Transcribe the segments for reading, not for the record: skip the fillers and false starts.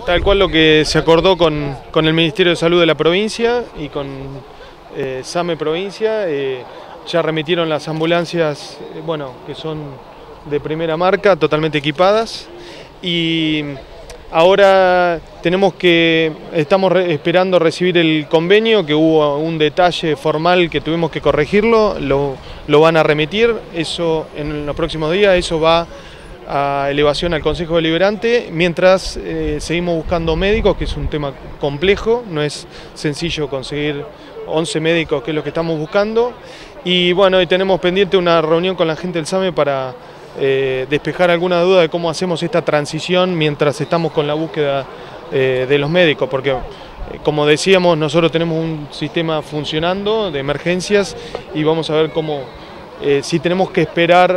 Tal cual lo que se acordó con el Ministerio de Salud de la provincia y con SAME Provincia, ya remitieron las ambulancias, que son de primera marca, totalmente equipadas, y ahora estamos esperando recibir el convenio, que hubo un detalle formal que tuvimos que corregirlo, lo van a remitir, eso en los próximos días, eso va a elevación al Consejo Deliberante, mientras seguimos buscando médicos, que es un tema complejo, no es sencillo conseguir 11 médicos, que es lo que estamos buscando, y y tenemos pendiente una reunión con la gente del SAME para despejar alguna duda de cómo hacemos esta transición mientras estamos con la búsqueda de los médicos, porque como decíamos, nosotros tenemos un sistema funcionando de emergencias y vamos a ver si tenemos que esperar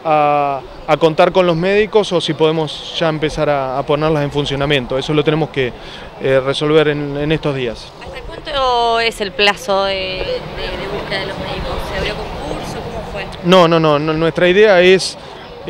a contar con los médicos o si podemos ya empezar a ponerlas en funcionamiento. Eso lo tenemos que resolver en estos días. ¿Hasta cuánto es el plazo de búsqueda de los médicos? ¿Se abrió concurso? ¿Cómo fue? No, nuestra idea es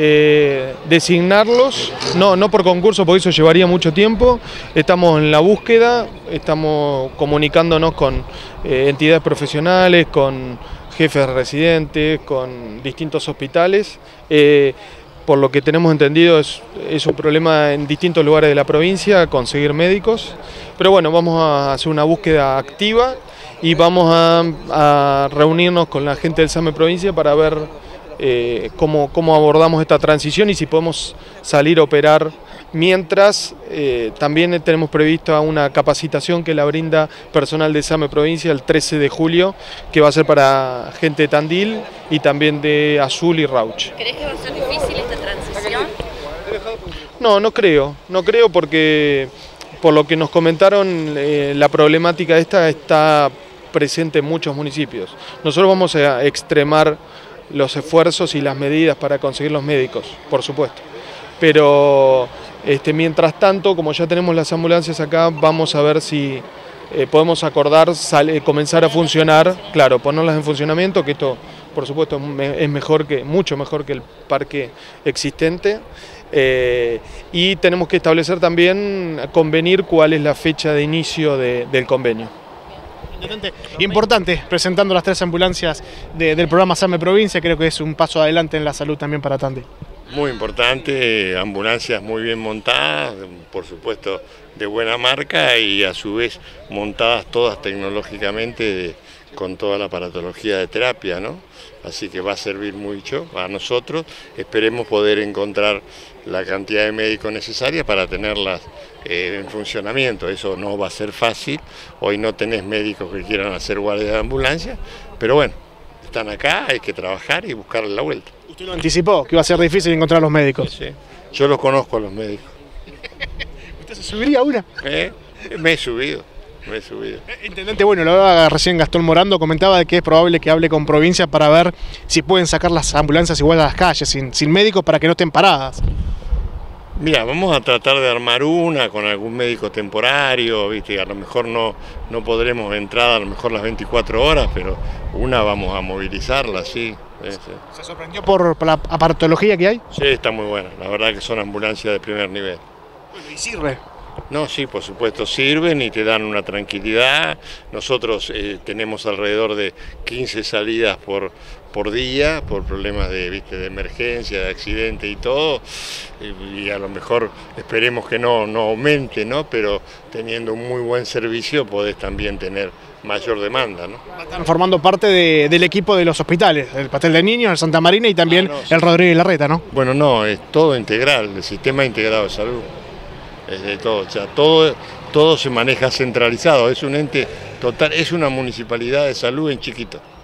designarlos, no por concurso, porque eso llevaría mucho tiempo. Estamos en la búsqueda, estamos comunicándonos con entidades profesionales, con jefes residentes, con distintos hospitales. Por lo que tenemos entendido es un problema en distintos lugares de la provincia conseguir médicos, pero vamos a hacer una búsqueda activa y vamos a reunirnos con la gente del SAME Provincia para ver cómo abordamos esta transición y si podemos salir a operar. Mientras también tenemos prevista una capacitación que la brinda personal de SAME Provincia el 13 de julio, que va a ser para gente de Tandil y también de Azul y Rauch. ¿Crees que va a ser difícil esta transición? No creo porque por lo que nos comentaron la problemática esta está presente en muchos municipios. Nosotros vamos a extremar los esfuerzos y las medidas para conseguir los médicos, por supuesto. Pero mientras tanto, como ya tenemos las ambulancias acá, vamos a ver si podemos acordar comenzar a funcionar, claro, ponerlas en funcionamiento, que esto por supuesto es mucho mejor que el parque existente, y tenemos que establecer también, convenir cuál es la fecha de inicio del convenio. Importante, presentando las 3 ambulancias del programa SAME Provincia, creo que es un paso adelante en la salud también para Tandil. Muy importante, ambulancias muy bien montadas, por supuesto de buena marca y a su vez montadas todas tecnológicamente con toda la aparatología de terapia, ¿no? Así que va a servir mucho a nosotros, esperemos poder encontrar la cantidad de médicos necesaria para tenerlas en funcionamiento. Eso no va a ser fácil, hoy no tenés médicos que quieran hacer guardia de ambulancia, pero están acá, hay que trabajar y buscarle la vuelta. ¿Usted lo anticipó, que iba a ser difícil encontrar a los médicos? Sí, yo los conozco a los médicos. ¿Usted se subiría a una? Me he subido. Intendente, lo hablaba recién Gastón Morando, comentaba de que es probable que hable con provincia para ver si pueden sacar las ambulancias igual a las calles, sin médicos, para que no estén paradas. Mira, vamos a tratar de armar una con algún médico temporario, ¿viste? A lo mejor no podremos entrar a lo mejor las 24 horas, pero una vamos a movilizarla, sí. ¿Se sorprendió por la aparatología que hay? Sí, está muy buena, la verdad que son ambulancias de primer nivel. ¿Y sirve? No, sí, por supuesto sirven y te dan una tranquilidad. Nosotros tenemos alrededor de 15 salidas por día, por problemas de emergencia, de accidente y todo, y a lo mejor esperemos que no aumente, ¿no? Pero teniendo un muy buen servicio podés también tener mayor demanda, ¿no? Están formando parte del equipo de los hospitales, el Pastel de Niños, el Santa Marina y también el Rodríguez Larreta, ¿no? Bueno, no, es todo integral, el sistema integrado de salud. Es de todo, o sea, todo se maneja centralizado, es un ente total, es una municipalidad de salud en chiquito.